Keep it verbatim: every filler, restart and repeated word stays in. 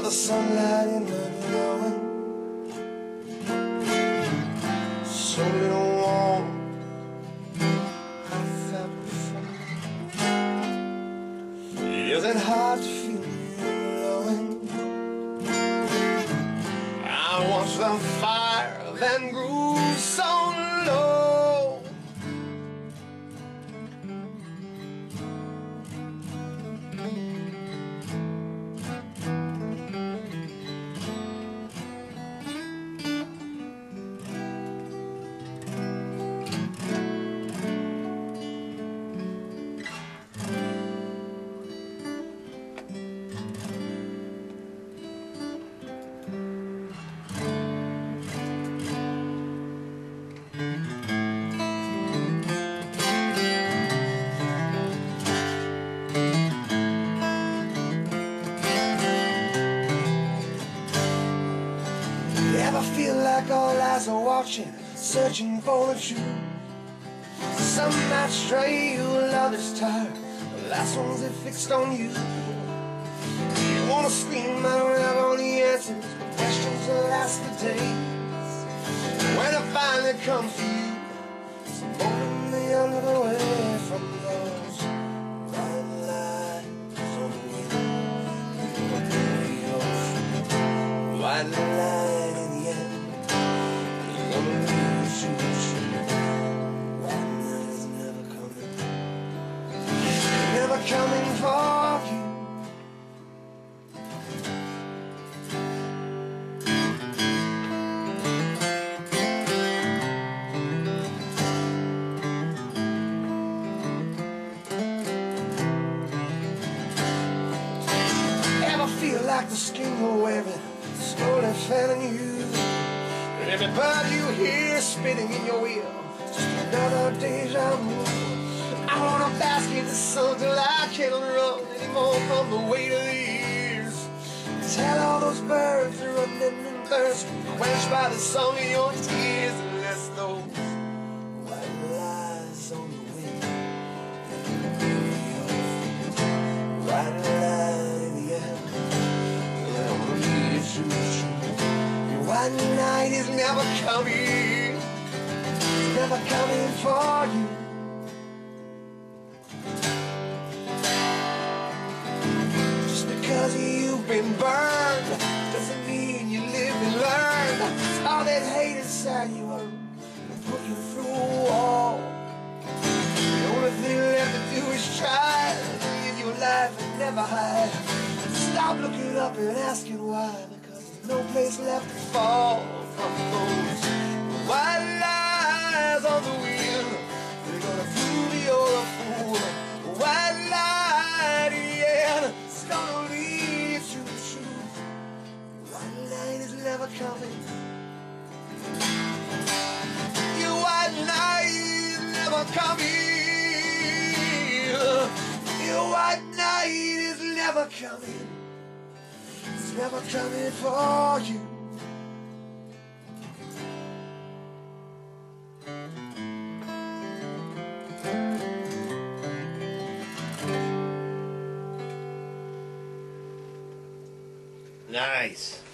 the sunlight in the glowing, so little warm I felt before. Isn't hard to feel glowing. I once felt fire, then grew so low. Ever feel like all eyes are watching, searching for the truth? Some might stray while others tired, the last ones are fixed on you. You wanna scream, I don't have all the answers, but questions will last for days. When it finally comes to you, it's blowing me under the way from those bright lights on the window. White light. Never coming for you. Ever feel like the skin you're wearing slowly failing you? And every bird you hear spinning in your wheel, just another deja vu. I wanna bask in the sun till I can't run anymore from the weight of the years. Tell all those birds to run and thirst, quenched by the song of your tears, and let's those white lies on the wind. White light in the air, let me lead you true. Your white night is never coming, it's never coming for you. Because you've been burned doesn't mean you live and learn. It's all that hate inside you will put you through a wall. The only thing left to do is try to live your life and never hide. Stop looking up and asking why, because there's no place left to fall from those white lies on the wheel. They're gonna prove you're a fool. White light in the end, it's gonna lead you to the truth. White light is never coming. Your white light is never coming. Your white night is never coming. It's never coming for you. Nice.